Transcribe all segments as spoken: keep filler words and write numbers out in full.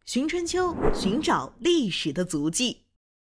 寻春秋，寻找历史的足迹。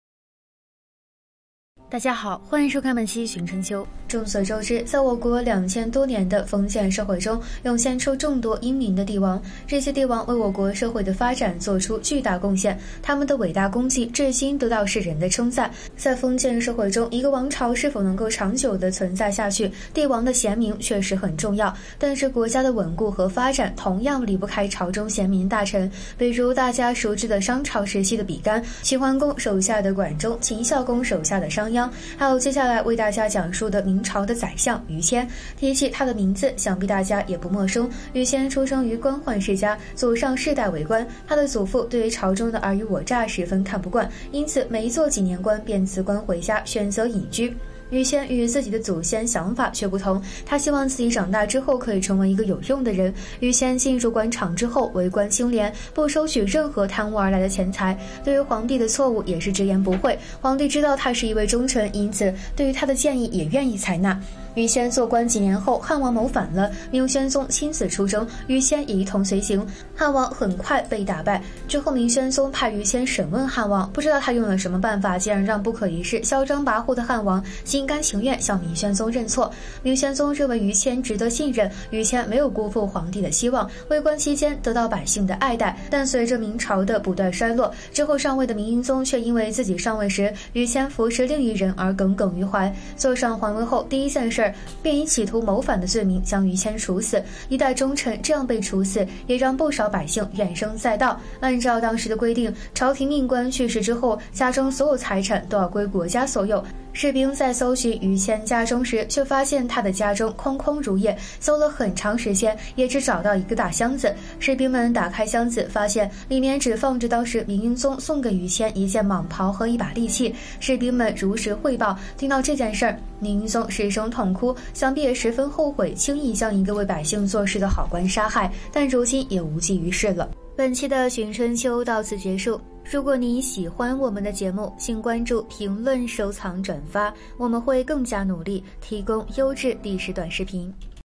大家好，欢迎收看本期《寻春秋》。众所周知，在我国两千多年的封建社会中，涌现出众多英明的帝王。这些帝王为我国社会的发展做出巨大贡献，他们的伟大功绩至今得到世人的称赞。在封建社会中，一个王朝是否能够长久地存在下去，帝王的贤明确实很重要。但是国家的稳固和发展同样离不开朝中贤明大臣，比如大家熟知的商朝时期的比干、齐桓公手下的管仲、秦孝公手下的商鞅，还有接下来为大家讲述的明朝的宰相于谦。提起他的名字，想必大家也不陌生。于谦出生于官宦世家，祖上世代为官，他的祖父对于朝中的尔虞我诈十分看不惯，因此没做几年官便辞官回家，选择隐居。于谦与自己的祖先想法却不同，他希望自己长大之后可以成为一个有用的人。于谦进入官场之后，为官清廉，不收取任何贪污而来的钱财，对于皇帝的错误也是直言不讳。皇帝知道他是一位忠臣，因此对于他的建议也愿意采纳。于谦做官几年后，汉王谋反了，明宣宗亲自出征，于谦也一同随行。汉王很快被打败，之后明宣宗派于谦审问汉王，不知道他用了什么办法，竟然让不可一世、嚣张跋扈的汉王心甘情愿向明宣宗认错。明宣宗认为于谦值得信任，于谦没有辜负皇帝的希望，为官期间得到百姓的爱戴。但随着明朝的不断衰落，之后上位的明英宗却因为自己上位时于谦扶持另一人而耿耿于怀。坐上皇位后，第一件事便以企图谋反的罪名将于谦处死。一代忠臣这样被处死，也让不少百姓怨声载道。按照当时的规定，朝廷命官去世之后，家中所有财产都要归国家所有。士兵在搜寻于谦家中时，却发现他的家中空空如也，搜了很长时间，也只找到一个大箱子。士兵们打开箱子，发现里面只放着当时明英宗送给于谦一件蟒袍和一把利器。士兵们如实汇报，听到这件事儿，明英宗失声痛哭，想必也十分后悔轻易将一个为百姓做事的好官杀害，但如今也无济于事了。本期的寻春秋到此结束。如果你喜欢我们的节目，请关注、评论、收藏、转发，我们会更加努力提供优质历史短视频。